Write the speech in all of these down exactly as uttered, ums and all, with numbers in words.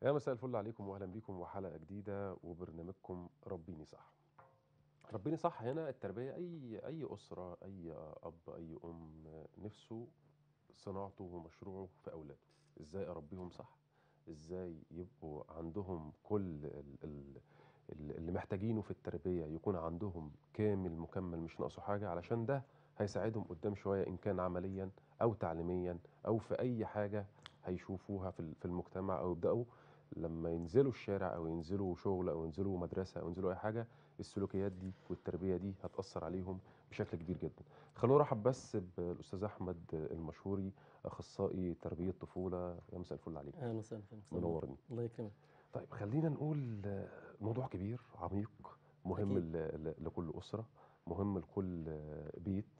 يا مساء الفل عليكم واهلا بيكم وحلقه جديده وبرنامجكم ربيني صح. ربيني صح هنا التربيه، اي اي اسره، اي اب، اي ام نفسه صناعته ومشروعه في اولاده. ازاي اربيهم صح؟ ازاي يبقوا عندهم كل ال ال ال- اللي محتاجينه في التربيه، يكون عندهم كامل مكمل مش ناقصه حاجه، علشان ده هيساعدهم قدام شويه ان كان عمليا او تعليميا او في اي حاجه هيشوفوها في ال- في المجتمع، او يبداوا لما ينزلوا الشارع او ينزلوا شغل او ينزلوا مدرسه او ينزلوا اي حاجه. السلوكيات دي والتربيه دي هتاثر عليهم بشكل كبير جدا. خلونا نرحب بس بالاستاذ احمد المشهوري، اخصائي تربيه طفوله. يا مساء الفل عليك. اهلا وسهلا فيك، مساء النور. منورني. الله يكرمك. طيب خلينا نقول آه، موضوع كبير عميق، مهم اكيد. ل- ل- لكل اسره، مهم لكل آه، بيت.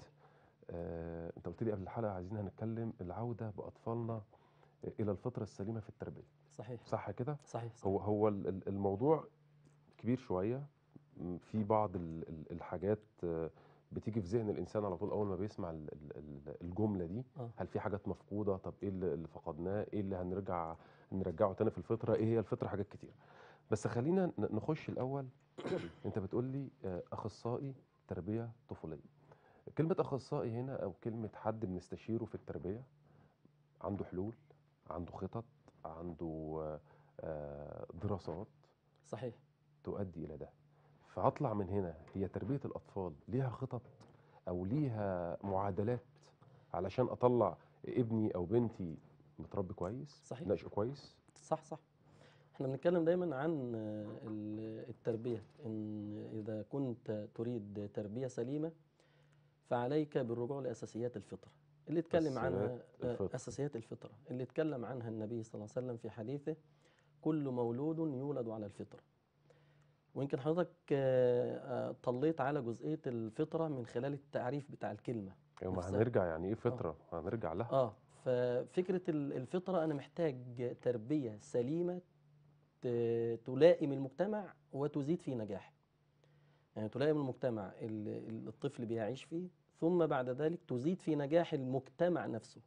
آه، انت قلت لي قبل الحلقه عايزين هنتكلم العوده باطفالنا الى الفطره السليمه في التربيه. صحيح صح كده؟ صحيح هو صحيح. هو ال- ال- الموضوع كبير شويه. م، في بعض ال- ال- الحاجات آه، بتيجي في ذهن الانسان على طول اول ما بيسمع ال- ال- ال- الجمله دي. اه هل في حاجات مفقوده؟ طب ايه اللي اللي فقدناه؟ ايه اللي هنرجع نرجعه تاني في الفطره؟ ايه هي الفطره؟ حاجات كتير. بس خلينا ن- نخش الاول. انت بتقول لي آه، اخصائي تربيه طفوليه. كلمه اخصائي هنا او كلمه حد بنستشيره في التربيه، عنده حلول، عنده خطط، عنده آه، آه، دراسات صحيح. تؤدي الى ده. فهطلع من هنا، هي تربيه الاطفال ليها خطط او ليها معادلات علشان اطلع ابني او بنتي متربي كويس، صحيح. ناشئ كويس. صح صح. احنا بنتكلم دايما عن آه، ال- التربيه، ان اذا كنت تريد تربيه سليمه فعليك بالرجوع لاساسيات الفطره اللي اتكلم اساسيات عنها. آه، الفطر. اساسيات الفطره اللي اتكلم عنها النبي صلى الله عليه وسلم في حديثه: كل مولود يولد على الفطره. ويمكن حضرتك آه، آه، طليت على جزئيه الفطره من خلال التعريف بتاع الكلمه يوم نفسها. هنرجع يعني ايه اه فطره، هنرجع لها. اه ففكرة ال- الفطرة، أنا محتاج تربية سليمة ت- تلائم المجتمع وتزيد في نجاحه. يعني تلائم المجتمع اللي اللي الطفل بيعيش فيه، ثم بعد ذلك تزيد في نجاح المجتمع نفسه.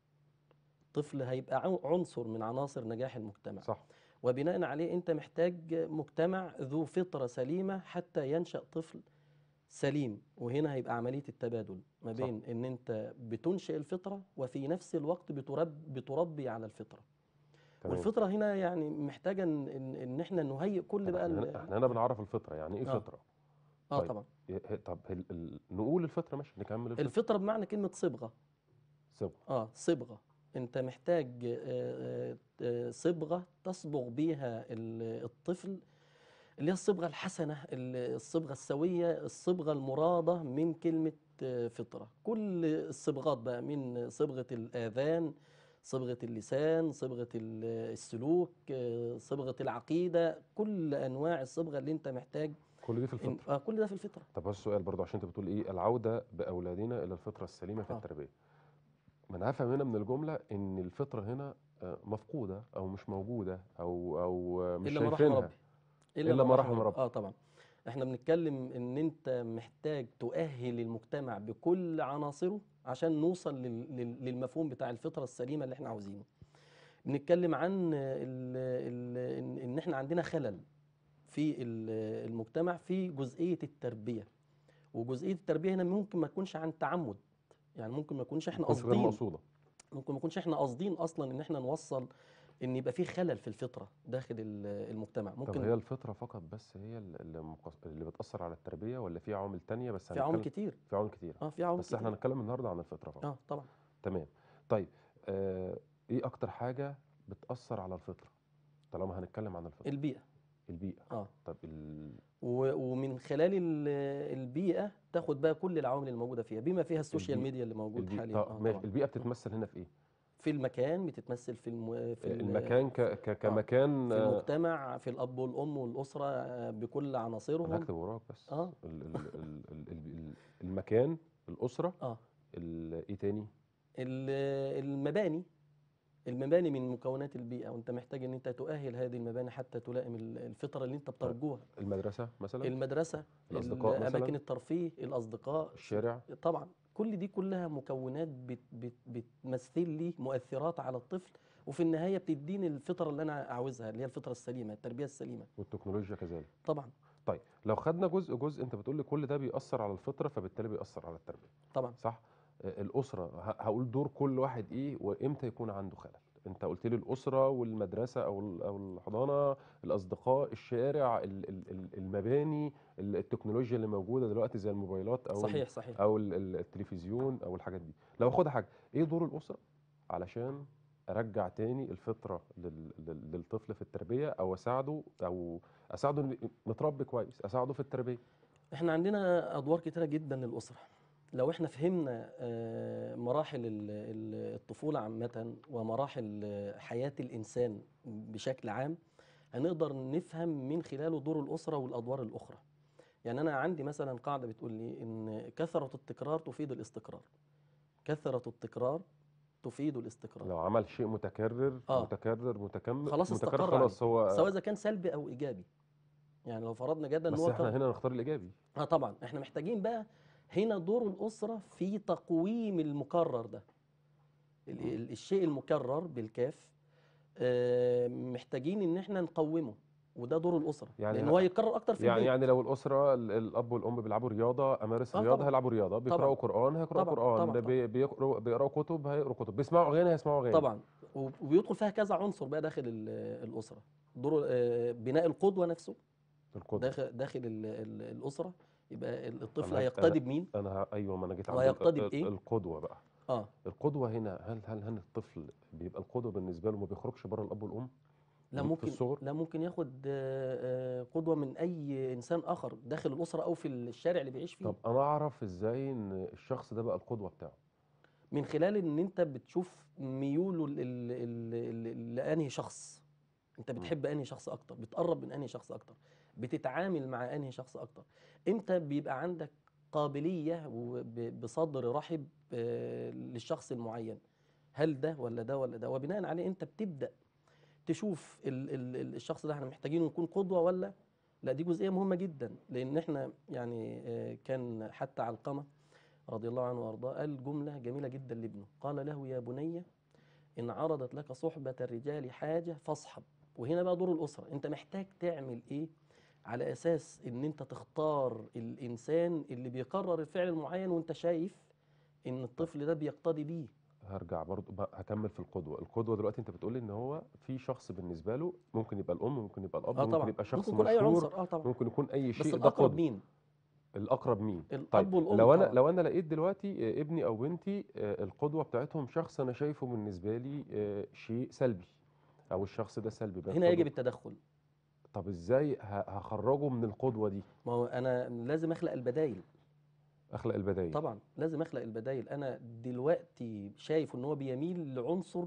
الطفل هيبقى عن- عنصر من عناصر نجاح المجتمع، صح. وبناء عليه أنت محتاج مجتمع ذو فطرة سليمة حتى ينشأ طفل سليم. وهنا هيبقى عملية التبادل ما صح. بين ان انت بتنشئ الفطرة وفي نفس الوقت بترب بتربي على الفطرة. تمام. والفطرة هنا يعني محتاجة ان ان إن احنا نهيئ كل طب بقى احنا ال- هنا ال- احنا هنا بنعرف الفطره يعني ايه اه فطره. اه طيب طبعا. ي- ه- طب ال- ال- نقول الفطره، ماشي، نكمل الفطره. الفطرة بمعنى كلمة صبغة. صبغه. اه صبغة. انت محتاج آه، آه، آه، صبغة تصبغ بيها ال- الطفل، اللي هي الصبغة الحسنة، ال- الصبغة السوية، الصبغة المرادة من كلمة آه، فطرة. كل الصبغات بقى، من صبغة الآذان، صبغة اللسان، صبغة ال- السلوك، آه، صبغة العقيدة، كل أنواع الصبغة اللي أنت محتاج. كل دي في إن الفطره. آه كل ده في الفطرة. طب بس السؤال برضه، عشان انت بتقول ايه العوده باولادنا الى الفطره السليمه في آه التربيه. ما انا هفهم هنا من الجمله ان الفطره هنا آه، مفقوده او مش موجوده او او آه، مش إلا ما رحم شايفينها. ربي. إلا الا ما ما رحم رحم ربي. ربي. آه طبعا. احنا بنتكلم ان انت محتاج تؤهل المجتمع بكل عناصره عشان نوصل لل- لل- للمفهوم بتاع الفطرة السليمة اللي احنا عاوزينه. بنتكلم عن ال ال ان إن احنا عندنا خلل في ال- المجتمع في جزئية التربية. وجزئية التربية هنا ممكن ما تكونش عن تعمد، يعني ممكن ما يكونش ما احنا تكونش غير قاصدين. مقصوده. ممكن ما يكونش احنا قاصدين اصلا ان احنا نوصل ان يبقى في خلل في الفطرة داخل ال- المجتمع. طب ممكن هي الفطره فقط بس هي اللي مقص... اللي بتاثر على التربيه، ولا في عوامل تانية؟ بس في عوامل هنتكلم. كتير. في عوامل كتيره. اه في عوامل بس احنا كتير. هنتكلم النهارده عن الفطره فقط. اه طبعا. تمام. طيب آه ايه اكتر حاجه بتاثر على الفطره طالما هنتكلم عن الفطره؟ البيئة. البيئه. اه طب ال... و- ومن خلال ال- البيئة تاخد بقى كل العوامل الموجودة فيها، بما فيها السوشيال البيئه. ميديا اللي موجود البيئه حاليا. طب اه ماشي، طبعا. البيئه م. بتتمثل هنا في ايه؟ في المكان، بتتمثل في الم... في المكان ال... ك... في ك... اه كمكان. في آه، المجتمع، في الأب والأم والأسرة آه، بكل انا عناصرهم. هكتب وراك بس اه ال... ال... ال... ال... ال- المكان، الاسره، اه ال... ايه تاني؟ ال- المباني. المباني من مكونات البيئة، وانت محتاج ان انت تؤهل هذه المباني حتى تلائم ال- الفطرة اللي انت طيب بترجوها. المدرسه مثلا. المدرسة، الاصدقاء أماكن مثلا. الترفيه، الأصدقاء. س- الشارع. طبعا كل دي كلها مكونات بت بت بتمثل لي مؤثرات على الطفل وفي النهايه بتديني الفطره اللي انا عاوزها، اللي هي الفطره السليمه، التربيه السليمه. والتكنولوجيا كذلك. طبعا. طيب لو خدنا جزء جزء، انت بتقول لي كل ده بيأثر على الفطره، فبالتالي بيأثر على التربيه، طبعا. صح؟ آه، الاسره، ه- هقول دور كل واحد ايه وامتى يكون عنده خلل. انت قلت لي الاسره والمدرسه او ال- او الحضانه، الاصدقاء، الشارع، ال- ال- ال- المباني، ال- التكنولوجيا اللي موجوده دلوقتي زي الموبايلات او ال- صحيح صحيح. او ال- ال- التلفزيون او الحاجات دي. لو اخدها حاجه، ايه دور الاسره علشان ارجع تاني الفطره لل- لل- للطفل في التربيه، او اساعده، او اساعده إنه متربي كويس، اساعده في التربيه؟ احنا عندنا ادوار كتيره جدا للاسره. لو احنا فهمنا آه، مراحل ال- ال- الطفوله عامه، ومراحل آه، حياه الانسان بشكل عام، هنقدر نفهم من خلاله دور الاسره والادوار الاخرى. يعني انا عندي مثلا قاعده بتقول لي ان كثره التكرار تفيد الاستقرار. كثره التكرار تفيد الاستقرار. لو عمل شيء متكرر اه، متكرر متكمل خلاص متكرر، استقر عليه، خلاص هو. سواء اذا كان سلبي او ايجابي. يعني لو فرضنا جدا ان بس هو احنا كر... هنا نختار الايجابي. اه طبعا، احنا محتاجين بقى هنا دور الاسره في تقويم المكرر ده. ال- مم. ال- الشيء المكرر بالكاف، آه، محتاجين ان احنا نقومه، وده دور الاسره، يعني لان ه- هو يتكرر اكتر في يعني البيت. يعني لو الاسره، ال- الاب والام بيلعبوا رياضه، امارس اه رياضه طبعا. هيلعبوا رياضه، طبعا بيقراوا قران هيقراوا طبعا طبعا قران، طبعا بي- بيقروا بيقراوا كتب هيقروا كتب، بيسمعوا اغاني هيسمعوا اغاني. طبعا. وب- وبيدخل فيها كذا عنصر بقى داخل ال- الاسره. دور آه، بناء القدوه نفسه القدوه. داخل داخل ال- ال- الاسره. يبقى ال- الطفل انا هج... انا هيقتدي بمين انا ه... ايوه، ما انا جيت عند ال... وهيقتدي ال- بايه. القدوه بقى. اه. القدوه هنا، هل هل هل الطفل بيبقى القدوه بالنسبه له ما بيخرجش بره الاب والام لا في ممكن الصغر؟ لا ممكن ياخد آه، آه، قدوه من اي انسان اخر داخل الاسره او في الشارع اللي بيعيش فيه. طب انا اعرف ازاي ان الشخص ده بقى القدوه بتاعه؟ من خلال ان انت بتشوف ميوله ل- ل- ل- ل- لانهي شخص. انت مم. بتحب انهي شخص اكتر، بتقرب من انهي شخص اكتر، بتتعامل مع انهي شخص اكتر. امتى بيبقى عندك قابليه وب- بصدر رحب آه، للشخص المعين. هل ده ولا ده ولا ده، وبناء عليه انت بتبدا تشوف ال ال ال- الشخص ده احنا محتاجينه يكون قدوه ولا لا. دي جزئيه مهمه جدا، لان احنا يعني آه، كان حتى علقمه رضي الله عنه وارضاه قال جمله جميله جدا لابنه، قال له: يا بني، ان عرضت لك صحبه الرجال حاجه فاصحب. وهنا بقى دور الاسره، انت محتاج تعمل ايه على اساس ان انت تختار الانسان اللي بيقرر الفعل المعين، وانت شايف ان الطفل ده بيقتدي بيه. هرجع برضو بقى، هكمل في القدوه. القدوه دلوقتي انت بتقولي ان هو في شخص بالنسبه له، ممكن يبقى الام، ممكن يبقى الاب، اه ممكن طبعا، يبقى ممكن شخص يكون اي مشهور، عنصر، اه طبعا. ممكن يكون اي بس شيء، ده الاقرب قدوه. مين؟ الاقرب مين؟ طيب الاب والام لو انا طبعا. لو انا لقيت دلوقتي آه، ابني او بنتي، آه، القدوه بتاعتهم شخص انا شايفه بالنسبه لي آه، شيء سلبي، او الشخص ده سلبي هنا يجب بيقتضي. التدخل. طب ازاي ه- هخرجه من القدوه دي؟ ما هو انا لازم اخلق البدايل. اخلق البدايل. طبعا لازم اخلق البدايل. انا دلوقتي شايف ان هو بيميل لعنصر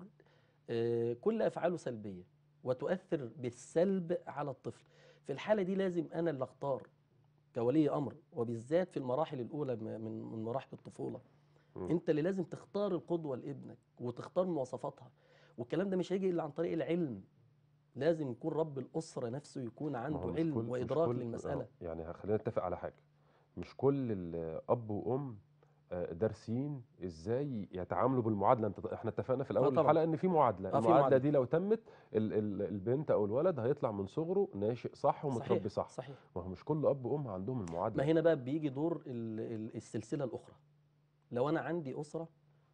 آه، كل افعاله سلبيه وتؤثر بالسلب على الطفل. في الحاله دي لازم انا اللي اختار كولي امر، وبالذات في المراحل الاولى م- من من مراحل الطفوله. مم. انت اللي لازم تختار القدوه لابنك وتختار مواصفاتها. والكلام ده مش هيجي الا عن طريق العلم. لازم يكون رب الاسره نفسه يكون ما هو عنده مش علم كل مش وادراك كل اه للمساله. يعني خلينا نتفق على حاجه. مش كل الاب وام آه، دارسين ازاي يتعاملوا بالمعادله. انت احنا اتفقنا في اه الاول طبعا. الحلقه ان في معادله، اه في المعادله معادله. دي لو تمت، ال ال البنت او الولد هيطلع من صغره ناشئ صح صحيح ومتربي صح. صحيح. ما هو مش كل اب وام عندهم ما المعادله دي. هنا بقى بيجي دور ال- ال- السلسله الاخرى. لو انا عندي اسره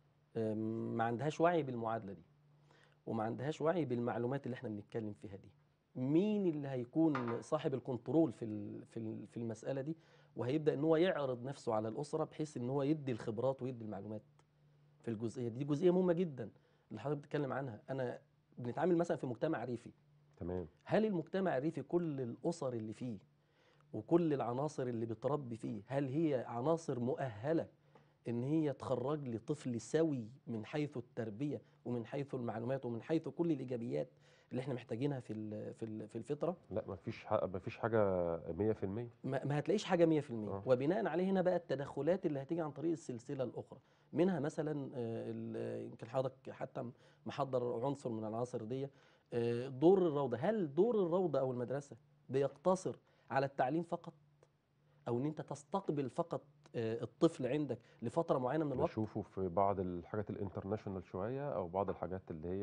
آم، ما عندهاش وعي بالمعادله دي، وما عندهاش وعي بالمعلومات اللي احنا بنتكلم فيها دي، مين اللي هيكون صاحب الكنترول في ال- في ال- في المساله دي؟ وهيبدا ان هو يعرض نفسه على الاسره بحيث ان هو يدي الخبرات ويدي المعلومات في الجزئيه دي. دي جزئيه مهمه جدا اللي حضرتك بتتكلم عنها. انا بنتعامل مثلا في مجتمع ريفي. تمام. هل المجتمع الريفي كل الاسر اللي فيه وكل العناصر اللي بتربي فيه، هل هي عناصر مؤهله ان هي تخرج لي طفل سوي من حيث التربيه ومن حيث المعلومات ومن حيث كل الايجابيات اللي احنا محتاجينها في ال- في ال- في الفطره؟ لا، ما فيش ما فيش حاجه مية في المية. ما ما هتلاقيش حاجه مية في المية. اه. وبناء عليه هنا بقى التدخلات اللي هتيجي عن طريق السلسله الاخرى. منها مثلا آه، ال- يمكن حضرتك حتى محضر عنصر من العناصر دي، آه، دور الروضه. هل دور الروضه او المدرسه بيقتصر على التعليم فقط، او ان انت تستقبل فقط آه، الطفل عندك لفتره معينه من الوقت؟ بشوفه في بعض الحاجات الانترناشونال شويه، او بعض الحاجات اللي هي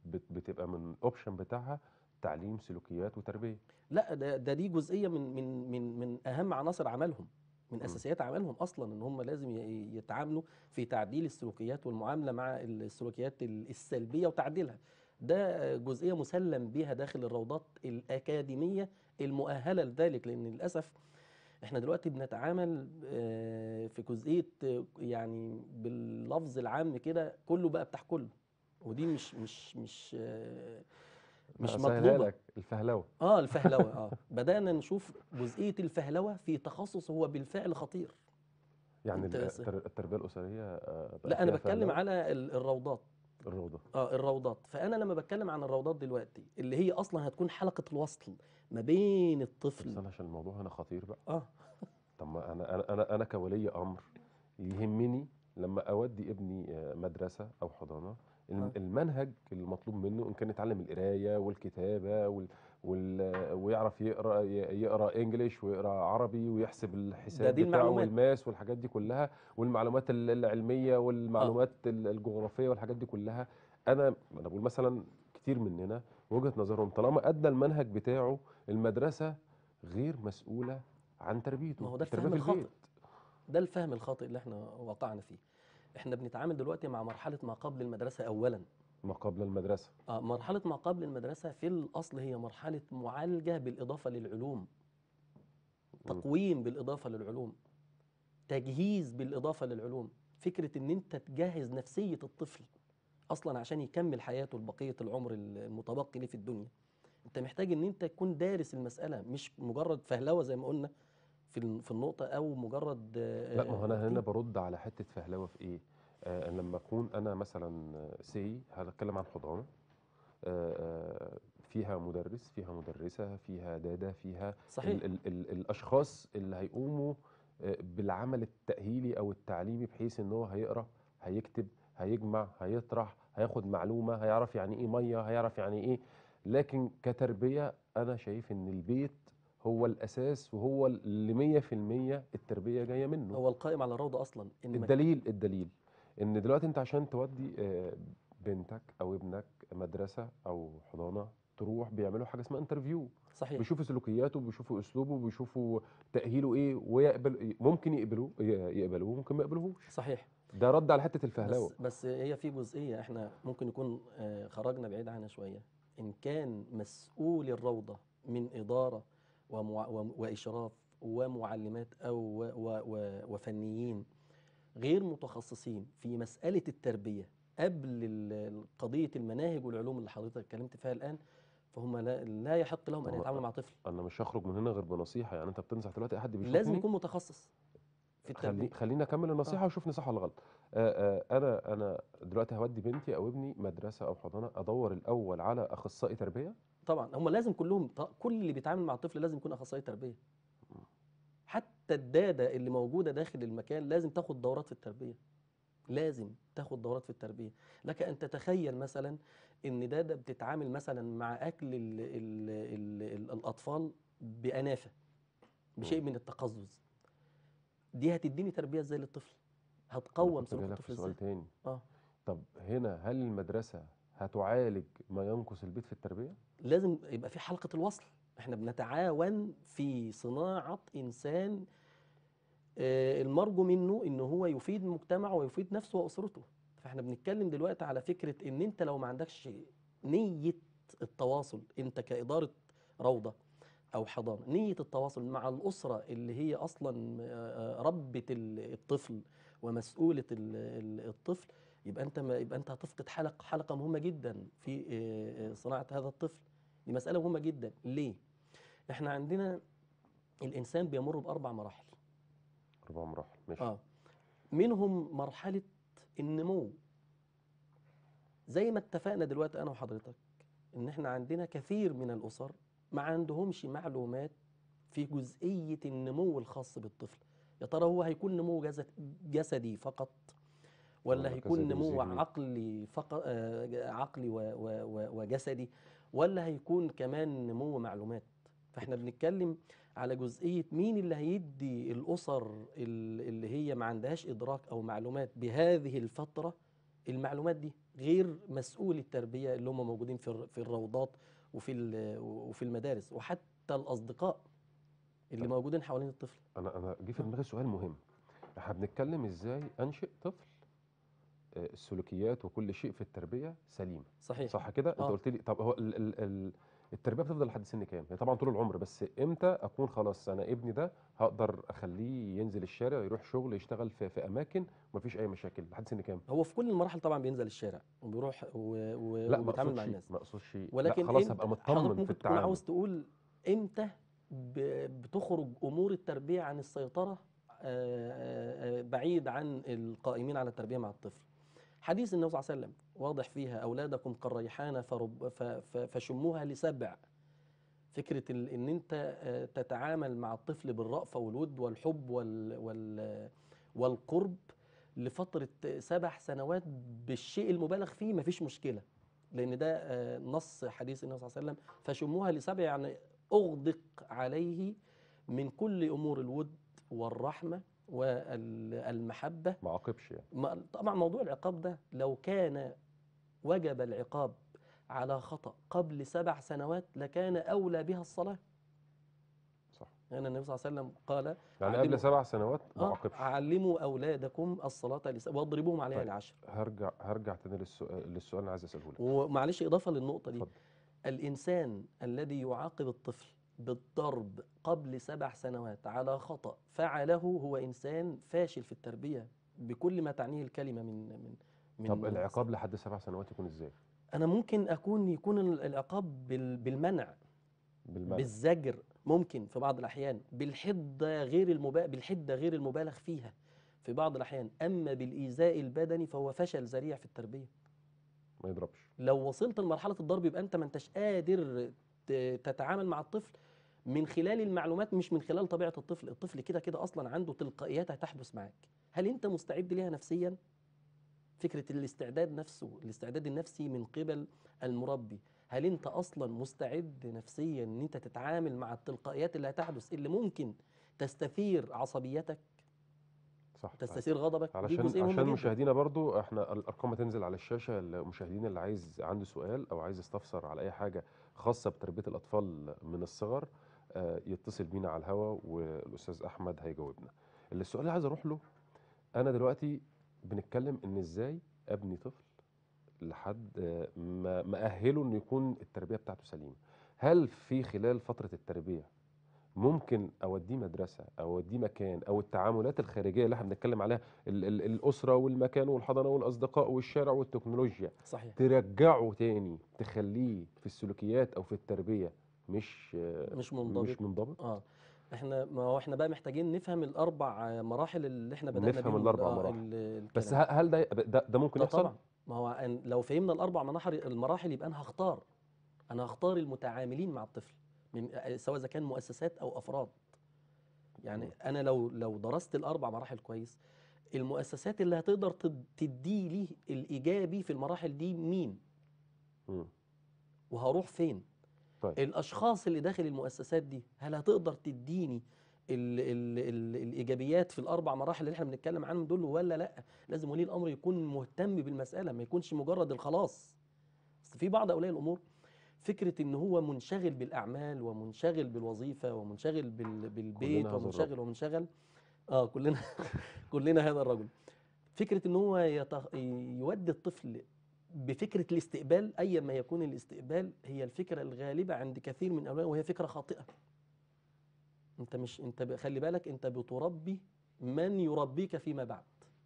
بت بتبقى من الoption بتاعها تعليم سلوكيات وتربية. لأ، ده ده دي جزئية من من من من أهم عناصر عملهم، من إمم. أساسيات عملهم أصلًا، إن هم لازم ي يتعاملوا في تعديل السلوكيات والمعاملة مع السلوكيات ال السلبية وتعديلها. ده جزئية مُسلَّم بيها داخل الروضات الأكاديمية المؤهلة لذلك، لأن للأسف إحنا دلوقتي بنتعامل آآ في جزئية آه، يعني باللفظ العام كده كُلّه بقى بتاع كُلّه، ودي مش مش مش آه، مش هاسهّلها مطلوبة. لك، الفهلوة. آه، الفهلوة آه، بدأنا نشوف جزئية الفهلوة في تخصُّص هو بالفعل خطير. يعني أنت ال س التر التربية الأسرية آآ بقى لأ، أنا فيها باتكلّم فهلوة؟ على ال الروضات. الروضة. آه، الروضات، فأنا لمّا باتكلّم عن الروضات دلوقتي اللي هي أصلًا هتكون حلقة الوصل ما بين طب الطفل. استنى عشان الموضوع هنا خطير بقى. آه، طب ما أنا أنا أنا أنا كولي أمر يهمني لمّا أودّي ابني آآ مدرسة أو حضانة، الم آه، المنهج المطلوب منه إن كان يتعلم القراية والكتابة وال وال ويعرف يقرا ي يقرا English ويقرا عربي ويحسب ده الحساب دي بتاعه المعلومات. والMath والحاجات دي كلّها، والمعلومات ال العلمية آه، والمعلومات ال الجغرافية والحاجات دي كلّها. أنا أنا باقول مثلًا كتير مننا وجهة نظرهم طالما أدّى المنهج بتاعه، المدرسة غير مسؤولة عن ما تربيته، هو ده التربية الفهم في البيت. الخاطئ، ده الفهم الخاطئ اللي إحنا وقعنا فيه. إحنا بنتعامل دلوقتي مع مرحلة ما قبل المدرسة أولًا. ما قبل المدرسة. آه، مرحلة ما قبل المدرسة في الأصل هي مرحلة معالجة بالإضافة للعلوم، إمم. تقويم بالإضافة للعلوم، تجهيز بالإضافة للعلوم. فكرة إن أنت تجهّز نفسية الطفل أصلًا عشان يكمّل حياته لبقية العمر ال المتبقي ليه في الدنيا. أنت محتاج إن أنت تكون دارس المسألة، مش مجرد فهلوة زي ما قُلنا في ال في النقطة، أو مجرد لأ، ما هو آآ أنا هنا روتين. بارُد على حتّة فهلوة في إيه، آآ لمّا أكون أنا مثلًا say هنتكلم عن حضانة آآ فيها مُدرِّس، فيها مُدرِّسة، فيها دادة، فيها صحيح، ال ال ال الأشخاص اللي هيقوموا آآ بالعمل التأهيلي أو التعليمي بحيث إن هو هيقرا، هيكتب، هيجمع، هيطرح، هياخد معلومة، هيعرف يعني إيه مَيّة، هيعرف يعني إيه. لكن كتربية أنا شايف إن البيت هو الأساس وهو اللي مية في المية التربية جاية منّه. هو القائم على الروضة أصلًا إن ما الدليل الدليل إن دلوقتي أنت عشان تودّي آآ بنتك أو ابنك مدرسة أو حضانة، تروح بيعملوا حاجة اسمها interview، صحيح، بيشوفوا سلوكياته، بيشوفوا أسلوبه، بيشوفوا تأهيله إيه، ويقبل ممكن يقبلوه ي يقبلوه وممكن ما يقبلوهوش. صحيح. ده رَد على حتّة الفهلوة. بس بس هي في جزئية إحنا ممكن نكون آآ خرجنا بعيد عنها شوية. إن كان مسؤول الروضة من إدارة ومع وم وإشراف ومُعلِّمات أو و و و وفنيين غير متخصصين في مسألة التربية قبل ال ال قضية المناهج والعلوم اللي حضرتك اتكلمت فيها الآن، فهم لا لا يحق لهم أن طب يتعاملوا مع طفل. أنا مش هاخرج من هنا غير بنصيحة، يعني أنت بتنصح دلوقتي أي حد لازم بيشوفني. يكون متخصص في خلّي التربية. خلّيني أكمّل آه، النصيحة وشوفني صح والّا غلط. آآ آآ أنا أنا دلوقتي هاودّي بنتي أو ابني مدرسة أو حضانة، أدوّر الأول على أخصائي تربية. طبعًا هم لازم كلّهم ط كل اللي بيتعامل مع الطفل لازم يكون أخصائي تربية. حتى الدادة اللي موجودة داخل المكان لازم تاخد دورات في التربية، لازم تاخد دورات في التربية. لك أن تتخيل مثلًا إن دادة بتتعامل مثلًا مع أكل ال ال ال ال الأطفال بأنافة، إمم. بشيء من التقزُّز، دي هتدّيني تربية إزاي للطفل؟ أنا هتقوّم كنت جاي سلوك لك في الطفل سؤال إزاي؟ تاني. آه، طب هنا هل المدرسة هتعالج ما ينقص البيت في التربية؟ لازم يبقى في حلقة الوصل. إحنا بنتعاون في صناعة إنسان آآ المرجو منّه إن هو يفيد مجتمعه ويفيد نَفْسه وأسرته. فإحنا بنتكلّم دلوقتي على فكرة إن أنت لو ما عندكش نيّة التواصل، أنت كإدارة روضة أو حضانة، نيّة التواصل مع الأسرة اللي هي أصلًا آآ ربِّة ال الطفل ومسؤولة ال ال الطفل، يبقى أنت ما يبقى أنت هتفقد حلق حلقة مهمة جدًا في آآ صناعة هذا الطفل. دي مسألة مهمة جدًا. ليه؟ إحنا عندنا الإنسان بيمُر بأربع مراحل. أربع مراحل ماشي. آه. منهم مرحلة النمو. زي ما اتفقنا دلوقتي أنا وحضرتك إن إحنا عندنا كثير من الأسر ما عندهمش معلومات في جزئية النمو الخاص بالطفل. يا ترى هو هيكون نمو جسد جسدي فقط، ولا والّا هيكون جسدي نمو وذهني؟ عقلي فقط عقلي و و و وجسدي، ولا هيكون كمان نمو معلومات. فاحنا بنتكلم على جزئية مين اللي هيدي الأسر ال- اللي هي ما عندهاش إدراك أو معلومات بهذه الفترة المعلومات دي. غير مسؤول التربيه اللي هم موجودين في الر- في الروضات وفي ال- وفي المدارس، وحتى الاصدقاء اللي طيب موجودين حوالين الطفل. انا انا جه في آه، دماغي سؤال مهم. احنا بنتكلم ازاي انشئ طفل آه، السلوكيات وكل شيء في التربيه سليمه. صحيح. صح كده؟ انت اه قلت لي طب هو ال ال ال التربيه بتفضل لحد سن كام؟ هي طبعا طول العمر، بس امتى اكون خلاص انا ابني ده هقدر اخليه ينزل الشارع، يروح شغل، يشتغل في, في اماكن ومفيش اي مشاكل؟ لحد سن كام؟ هو في كل المراحل طبعا بينزل الشارع وبيروح و- و- لا ما وبيتعامل مع اقصدش الناس، ما اقصدش لا ولكن خلاص امتى هبقى حضرتك مطمن في ممكن تكون التعامل. عاوز تقول امتى ب- بتخرج امور التربيه عن السيطره، آه، آه، بعيد عن القائمين على التربيه مع الطفل. حديث النبي صلى الله عليه وسلم واضح فيها: اولادكم كالريحانه فرب ف- ف- فشموها لسبع. فكره ال- ان انت آه، تتعامل مع الطفل بالرأفه والود والحب وال وال والقرب لفتره سبع سنوات بالشيء المبالغ فيه، مفيش مشكله، لان ده آه، نص حديث النبي صلى الله عليه وسلم: فشموها لسبع، يعني اغدق عليه من كل امور الود والرحمه والمحبه. ما عاقبش يعني. ما- طبعا موضوع العقاب ده لو كان وجب العقاب على خطأ قبل سبع سنوات لكان أولى بها الصلاة. صح. لأن النبي صلى الله عليه وسلم قال: يعني قبل علموا سبع سنوات ما آه عاقبش. علموا أولادكم الصلاة لس- واضربوهم عليها طيب لعشر. هرجع هرجع تاني للسؤال للسؤال اللي عايز اساله لك. ومعلش إضافة للنقطة دي: اتفضل. الإنسان الذي يعاقب الطفل بالضرب قبل سبع سنوات على خطأ فعله هو إنسان فاشل في التربية بكل ما تعنيه الكلمة من من طب من العقاب لحد سبع سنوات يكون ازاي؟ أنا ممكن أكون يكون العقاب بال- بالمنع، بالمنع. بالزجر، ممكن في بعض الأحيان بالحدة غير المبالغ بالحدة غير المبالغ فيها في بعض الأحيان. أما بالإيذاء البدني فهو فشل ذريع في التربية. ما يضربش. لو وصلت لمرحلة الضرب يبقى أنت ما أنتش قادر ت- تتعامل مع الطفل من خلال المعلومات، مش من خلال طبيعة الطفل. الطفل كده كده أصلا عنده تلقائيات هتحدث معاك. هل أنت مستعد ليها نفسيا؟ فكرة الاستعداد نفسه، الاستعداد النفسي من قبل المربي. هل انت اصلا مستعد نفسيا ان انت تتعامل مع التلقائيات اللي هتحدث، اللي ممكن تستثير عصبيتك، صح. طيب تستثير غضبك؟ دي علشان جزئية مهمة عشان جدا. مشاهدينا برضو، احنا الارقام هتنزل على الشاشه، المشاهدين اللي عايز عنده سؤال او عايز يستفسر على اي حاجه خاصه بتربيه الاطفال من الصغر، آه، يتصل بينا على الهوا والاستاذ احمد هيجاوبنا. اللي السؤال اللي عايز اروح له، انا دلوقتي بنتكلم ان ازاي ابني طفل لحد آه، ما ما اهله انه يكون التربيه بتاعته سليمه. هل في خلال فتره التربيه ممكن اوديه مدرسه او اوديه مكان، او التعاملات الخارجيه اللي احنا بنتكلم عليها، ال ال الاسره والمكان والحضانه والاصدقاء والشارع والتكنولوجيا، صحيح. ترجعه تاني تخليه في السلوكيات او في التربيه مش آه، مش منضبط. مش منضبط؟ اه احنا ما هو احنا بقى محتاجين نفهم الاربع مراحل اللي احنا بدأنا نفهم بيهم ال- الاربع آه مراحل. ال- بس الكلام. ه- هل ده ده, ده ممكن اه يحصل؟ طبعا. ما هو أن- لو فهمنا الاربع مراحل المراحل يبقى انا هختار انا هختار المتعاملين مع الطفل، من سواء اذا كان مؤسسات او افراد. يعني مم. انا لو لو درست الاربع مراحل كويس، المؤسسات اللي هتقدر تد- تدي لي الايجابي في المراحل دي مين، مم. وهروح فين. طيب. الاشخاص اللي داخل المؤسسات دي هل هتقدر تديني ال ال ال الايجابيات في الاربع مراحل اللي احنا بنتكلم عنهم دول ولا لا. لازم ولي الامر يكون مهتم بالمساله، ما يكونش مجرد الخلاص. بس في بعض اولياء الامور فكره ان هو منشغل بالاعمال ومنشغل بالوظيفه ومنشغل بال كلنا بالبيت هذا الرجل. ومنشغل ومنشغل. اه كلنا كلنا هذا الرجل. فكرة ان هو يتخ... يودي الطفل بفكرة الاستقبال، ايا ما يكون الاستقبال، هي الفكرة الغالبة عند كثير من الاولاد، وهي فكرة خاطئة. انت مش انت ب- خلي بالك، انت بتربي من يربيك فيما بعد.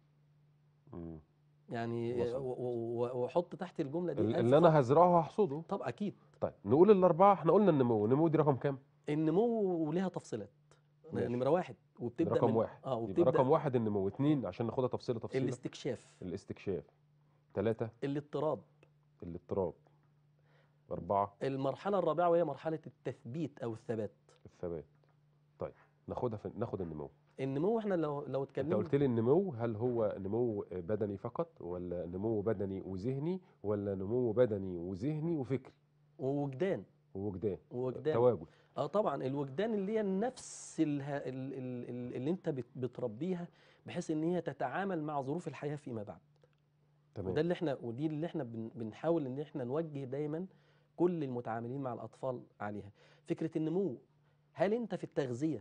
مم. يعني و- وصل. و- و- وحط تحت الجملة دي ال- ألف اللي انا خط. هزرعه هحصده. طب اكيد. طيب نقول الاربعه، احنا قلنا النمو، النمو دي رقم كام؟ النمو لها تفصيلات. ماشي. نمرة واحد ده وبتبدأ رقم من واحد. اه يبقى وبتبدأ رقم واحد النمو. اتنين عشان ناخدها تفصيله تفصيله، الاستكشاف، الاستكشاف. ثلاثة الاضطراب. الاضطراب. أربعة المرحلة الرابعة وهي مرحلة التثبيت أو الثبات. الثبات. طيب ناخدها في ناخد النمو. النمو احنا لو لو انت اتكلمنا. قلت لي النمو، هل هو نمو بدني فقط، ولا نمو بدني وذهني، ولا نمو بدني وذهني وفكري ووجدان. ووجدان؟ ووجدان. تواجد. اه طبعا الوجدان اللي هي النفس الها- ال- ال- ال- اللي انت بت- بتربيها بحيث ان هي تتعامل مع ظروف الحياة فيما بعد. تمام. وده اللي احنا ودي اللي احنا بن- بنحاول ان احنا نوجه دايما كل المتعاملين مع الاطفال عليها. فكره النمو، هل انت في التغذيه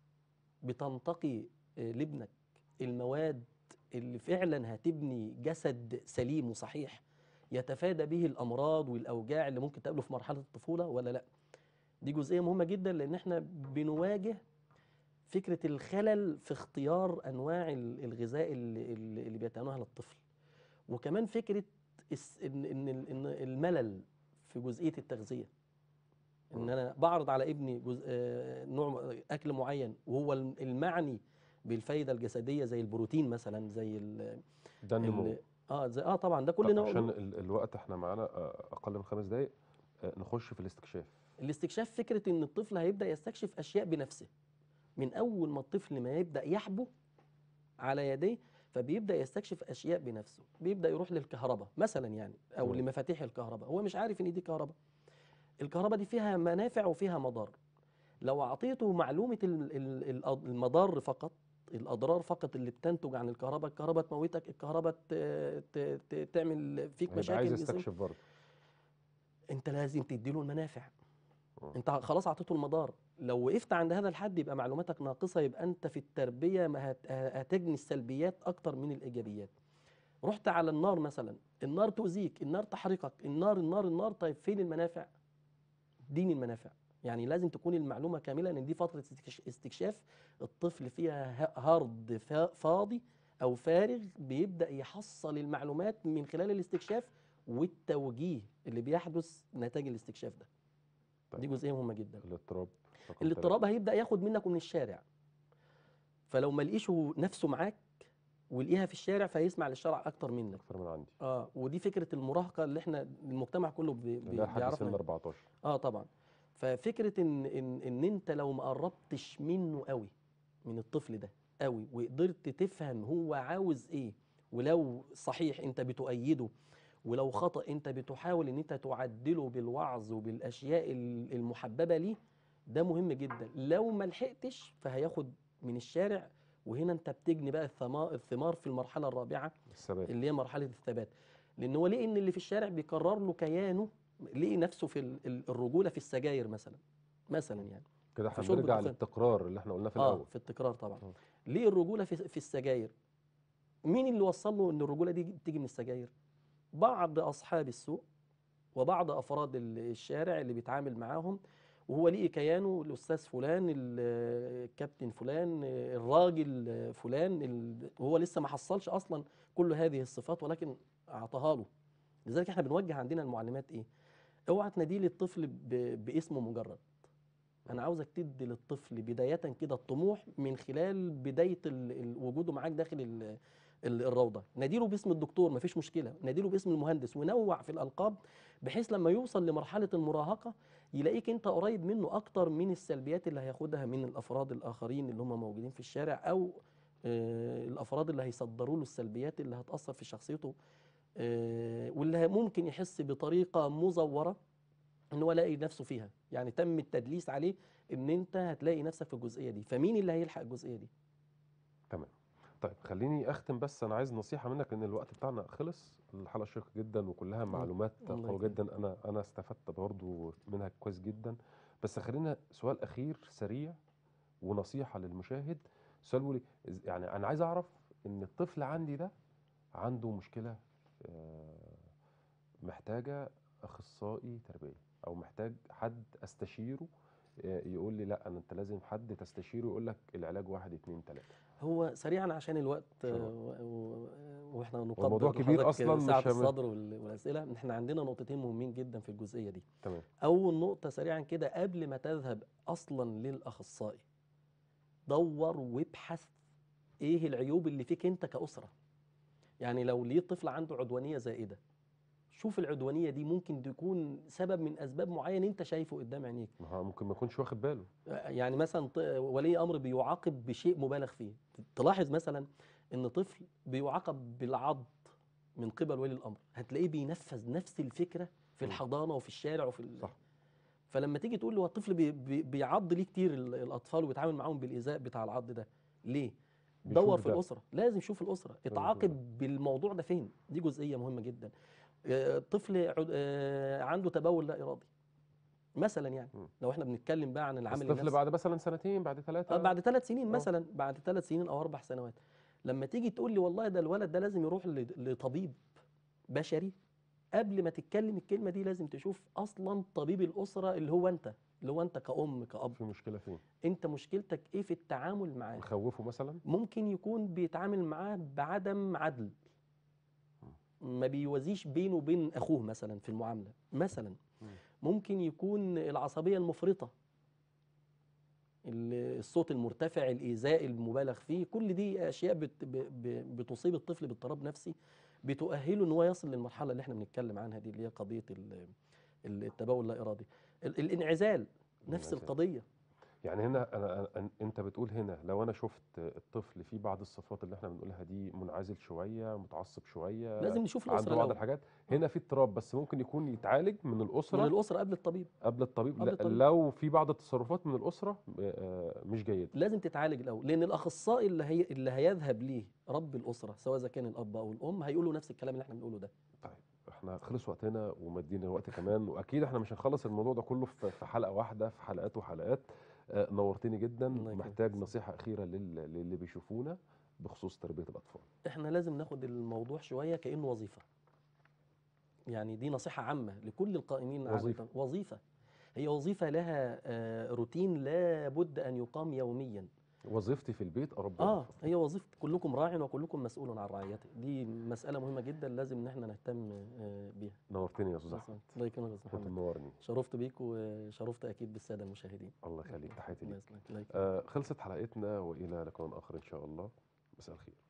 بتنتقي آه، لابنك المواد اللي فعلا هتبني جسد سليم وصحيح يتفادى به الامراض والاوجاع اللي ممكن تقابله في مرحله الطفوله ولا لا؟ دي جزئيه مهمه جدا، لان احنا بنواجه فكره الخلل في اختيار انواع ال- الغذاء اللي, اللي اللي بيتناولها للطفل. وكمان فكره الس- ان ان ال- إن الملل في جزئيه التغذيه، ان مم. انا بعرض على ابني جزء آه، نوع اكل معين وهو الم- المعني بالفايده الجسديه زي البروتين مثلا، زي ال ده النمو. ال اه زي اه طبعا ده كل طب نوع عشان له. ال- الوقت احنا معانا آه، اقل من خمس دقايق، آه، نخش في الاستكشاف. الاستكشاف فكره ان الطفل هيبدا يستكشف اشياء بنفسه من اول ما الطفل ما يبدا يحبو على يديه، فبيبدا يستكشف اشياء بنفسه، بيبدا يروح للكهرباء مثلا يعني او تمام. لمفاتيح الكهرباء، هو مش عارف ان دي كهرباء. الكهرباء دي فيها منافع وفيها مضار. لو اعطيته معلومه ال- ال- الأض- المضار فقط، الاضرار فقط اللي بتنتج عن الكهرباء، الكهرباء تموتك، الكهرباء ت- ت- ت- تعمل فيك هيبقى عايز مشاكل جسم، يستكشف برضه. انت لازم تديله المنافع. مم. انت خلاص اعطيته المدار، لو وقفت عند هذا الحد يبقى معلوماتك ناقصه، يبقى انت في التربيه ما هت- هتجني السلبيات اكتر من الايجابيات. رحت على النار مثلا، النار تؤذيك، النار تحرقك، النار النار النار، طيب فين المنافع؟ دين المنافع. يعني لازم تكون المعلومه كامله، ان دي فتره استكش- استكشاف الطفل فيها ه- هارد فا- فاضي او فارغ، بيبدا يحصل المعلومات من خلال الاستكشاف والتوجيه اللي بيحدث نتاج الاستكشاف ده. طيب دي جزئيه مهمه جدا. الاضطراب رقم الاضطراب ثلاثة. هيبدا ياخد منك ومن الشارع، فلو ما لقيش نفسه معاك ولقيها في الشارع فيسمع للشرع اكتر منك. اكتر من عندي. اه ودي فكره المراهقه اللي احنا المجتمع كله بي اللي بي هي لحد سن بيعرفنا. أربعتاشر. اه طبعا. ففكره ان ان ان انت لو ما قربتش منه قوي، من الطفل ده قوي، وقدرت تفهم هو عاوز ايه، ولو صحيح انت بتؤيده، ولو خطأ انت بتحاول ان انت تعدله بالوعظ وبالاشياء ال- المحببه ليه، ده مهم جدا. لو ما لحقتش فهياخد من الشارع، وهنا انت بتجني بقى الثمار الثمار في المرحله الرابعه الثبات. اللي هي مرحله الثبات. لان هو لقي ان اللي في الشارع بيكرر له كيانه، لقي نفسه في ال- ال- الرجوله في السجاير مثلا، مثلا يعني كده في شرب هنرجع الدخان. للتكرار اللي احنا قلناه في اه الاول. في التكرار طبعا. آه. ليه الرجوله في في السجاير؟ مين اللي وصل له ان الرجوله دي بتيجي من السجاير؟ بعض اصحاب السوق وبعض افراد ال- الشارع اللي بيتعامل معاهم، وهو ليه كيانه، الاستاذ فلان، ال- الكابتن فلان، الراجل فلان، ال- وهو لسه ما حصلش اصلا كل هذه الصفات، ولكن اعطاها له. لذلك احنا بنوجه عندنا المعلمات ايه؟ اوعى تنادي للطفل ب- باسمه مجرد. انا عاوزك تدي للطفل بدايه كده الطموح من خلال بدايه ال- ال- وجوده معاك داخل ال- ال- الروضه. ناديله باسم الدكتور مفيش مشكله، ناديله باسم المهندس، ونوع في الالقاب، بحيث لما يوصل لمرحله المراهقه يلاقيك انت قريب منه اكتر من السلبيات اللي هياخدها من الافراد الاخرين اللي هم موجودين في الشارع، او آه، الافراد اللي هيصدروا له السلبيات اللي هتاثر في شخصيته، آه، واللي ممكن يحس بطريقه مزوره ان هو لاقي نفسه فيها، يعني تم التدليس عليه ان انت هتلاقي نفسك في الجزئيه دي. فمين اللي هيلحق الجزئيه دي؟ تمام. طيب خليني اختم، بس انا عايز نصيحه منك لان الوقت بتاعنا خلص. الحلقه شيقه جدا وكلها الله معلومات الله قويه يكرمك. جدا، انا انا استفدت برضو منها كويس جدا. بس خلينا سؤال اخير سريع ونصيحه للمشاهد. السؤال بيقول إيه؟ إز- يعني انا عايز اعرف ان الطفل عندي ده عنده مشكله آه، محتاجه اخصائي تربيه، او محتاج حد استشيره، آه، يقول لي لا انا انت لازم حد تستشيره يقول لك العلاج واحد اتنين تلاته. هو سريعا عشان الوقت، عشان آه، الوقت. و- و- واحنا هو الموضوع نقدر كبير اصلا، لحضرتك سعه مش هم... الصدر وال- والاسئله. احنا عندنا نقطتين مهمين جدا في الجزئيه دي. تمام. اول نقطه سريعا كده، قبل ما تذهب اصلا للاخصائي، دور وابحث ايه العيوب اللي فيك انت كاسره. يعني لو لقيت طفل عنده عدوانيه زائده، شوف العدوانيه دي ممكن تكون سبب من اسباب معين انت شايفه قدام عينيك. ما هو ممكن ما يكونش واخد باله. يعني مثلا ط- ولي امر بيعاقب بشيء مبالغ فيه، تلاحظ مثلا ان طفل بيعاقب بالعض من قبل ولي الامر، هتلاقيه بينفذ نفس الفكره في مم. الحضانه وفي الشارع وفي ال... صح. فلما تيجي تقول له الطفل بي بي بيعض ليه كتير ال- الاطفال وبيتعامل معاهم بالايذاء بتاع العض ده ليه؟ بيشوف دور في ده. الاسره، لازم يشوف الاسره، لازم يشوف ده. اتعاقب بالموضوع ده فين. دي جزئيه مهمه جدا. آه، طفل عد- آه، عنده تبول لا ارادي مثلا، يعني مم. لو احنا بنتكلم بقى عن بس العامل طفل النفسي. بعد مثلا سنتين، بعد آه، ثلاثة. بعد ثلاث سنين اه. مثلا، بعد ثلاث سنين او اربع سنوات، لما تيجي تقول لي والله ده الولد ده لازم يروح ل- لطبيب بشري، قبل ما تتكلم الكلمه دي لازم تشوف اصلا طبيب الاسره اللي هو انت، اللي هو انت كأم كأب. في مشكلة فين؟ انت مشكلتك ايه في التعامل معاه؟ مخوفه مثلا؟ ممكن يكون بيتعامل معاه بعدم عدل، ما بيوازيش بينه وبين اخوه مثلا في المعامله مثلا. مم. ممكن يكون العصبيه المفرطه، ال- الصوت المرتفع، الايذاء المبالغ فيه، كل دي اشياء بت ب ب بتصيب الطفل باضطراب نفسي، بتؤهله ان هو يصل للمرحله اللي احنا بنتكلم عنها دي، اللي هي قضيه ال- ال- التبول اللا ارادي. ال- الانعزال نفس الانعزال. القضيه. يعني هنا أنا أنا- أن- انت بتقول هنا لو انا شفت الطفل فيه بعض الصفات اللي احنا بنقولها دي، منعزل شويه، متعصب شويه، لازم نشوف عنده الاسره بعض الاول. الحاجات، آه. هنا في اضطراب، بس ممكن يكون يتعالج من من الاسره الاسره قبل الطبيب. قبل الطبيب. قبل ل- الطبيب لو في بعض التصرفات من الاسره آه، مش جيده. لازم تتعالج الاول، لان الاخصائي اللي هي اللي هيذهب ليه رب الاسره، سواء اذا كان الاب او الام، هيقولوا نفس الكلام اللي احنا بنقوله ده. طيب، احنا خلص وقتنا ومدينا الوقت كمان، واكيد احنا مش هنخلص الموضوع ده كله في في حلقه واحده، في حلقات وحلقات. آه، نورتني جدا. الله يكرمك. محتاج نصيحه اخيره لل- للي بيشوفونا بخصوص تربيه الاطفال. احنا لازم ناخد الموضوع شويه كانه وظيفه، يعني دي نصيحه عامه لكل القائمين على وظيفه. التن- وظيفه. هي وظيفه لها آه، روتين لا بد ان يقام يوميا. وظيفتي في البيت اربي اه الاطفال. هي وظيفه، كلكم راع وكلكم مسؤول عن رعيته، دي مساله مهمه جدا لازم ان احنا نهتم آه، بيها. نورتني يا استاذ بس احمد. الله يكرمك يا استاذ كنت محمد. منورني. شرفت بيك وشرفت اكيد بالساده المشاهدين. الله يخليك، تحياتي الله ليك. يسلمك. الله يكرمك. آه خلصت حلقتنا، والى لقاء اخر ان شاء الله. مساء الخير.